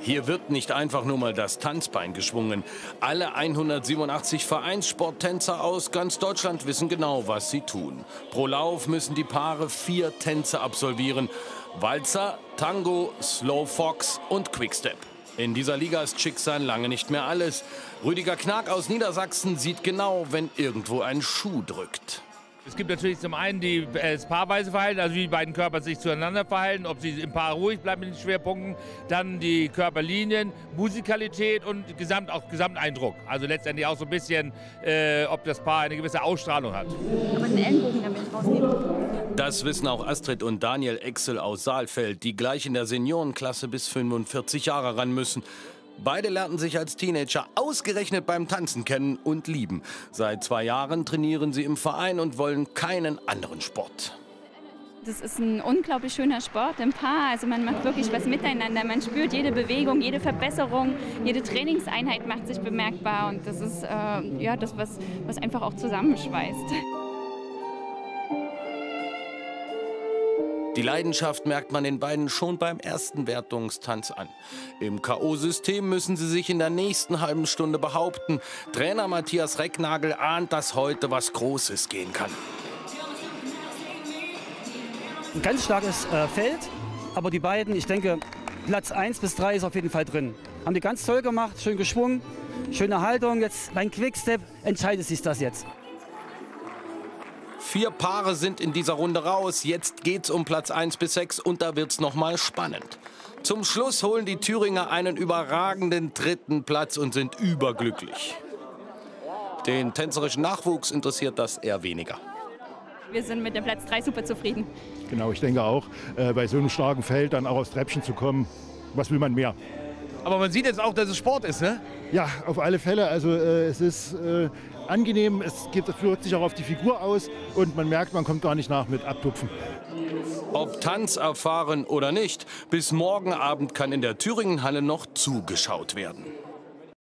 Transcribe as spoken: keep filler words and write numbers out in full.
Hier wird nicht einfach nur mal das Tanzbein geschwungen. Alle hundertsiebenundachtzig Vereinssporttänzer aus ganz Deutschland wissen genau, was sie tun. Pro Lauf müssen die Paare vier Tänze absolvieren. Walzer, Tango, Slow Fox und Quickstep. In dieser Liga ist Schicksal lange nicht mehr alles. Rüdiger Knag aus Niedersachsen sieht genau, wenn irgendwo ein Schuh drückt. Es gibt natürlich zum einen die, äh, das paarweise Verhalten, also wie die beiden Körper sich zueinander verhalten, ob sie im Paar ruhig bleiben mit den Schwerpunkten, dann die Körperlinien, Musikalität und Gesamt, auch Gesamteindruck. Also letztendlich auch so ein bisschen, äh, ob das Paar eine gewisse Ausstrahlung hat. Aber den Ellenbogen damit rausnehmen. Das wissen auch Astrid und Daniel Exel aus Saalfeld, die gleich in der Seniorenklasse bis fünfundvierzig Jahre ran müssen. Beide lernten sich als Teenager ausgerechnet beim Tanzen kennen und lieben. Seit zwei Jahren trainieren sie im Verein und wollen keinen anderen Sport. Das ist ein unglaublich schöner Sport im Paar. Also man macht wirklich was miteinander. Man spürt jede Bewegung, jede Verbesserung, jede Trainingseinheit macht sich bemerkbar. Und das ist äh, ja, das, was, was einfach auch zusammenschweißt. Die Leidenschaft merkt man den beiden schon beim ersten Wertungstanz an. Im K O-System müssen sie sich in der nächsten halben Stunde behaupten. Trainer Matthias Recknagel ahnt, dass heute was Großes gehen kann. Ein ganz starkes äh, Feld, aber die beiden, ich denke, Platz eins bis drei ist auf jeden Fall drin. Haben die ganz toll gemacht, schön geschwungen, schöne Haltung. Jetzt beim Quickstep entscheidet sich das jetzt. Vier Paare sind in dieser Runde raus. Jetzt geht's um Platz eins bis sechs und da wird's noch mal spannend. Zum Schluss holen die Thüringer einen überragenden dritten Platz und sind überglücklich. Den tänzerischen Nachwuchs interessiert das eher weniger. Wir sind mit dem Platz drei super zufrieden. Genau, ich denke auch, äh, bei so einem starken Feld dann auch aufs Treppchen zu kommen, was will man mehr? Aber man sieht jetzt auch, dass es Sport ist, ne? Ja, auf alle Fälle. Also äh, es ist äh, angenehm, es geht, es wirkt sich auch auf die Figur aus und man merkt, man kommt gar nicht nach mit Abtupfen. Ob tanzerfahren oder nicht, bis morgen Abend kann in der Thüringenhalle noch zugeschaut werden.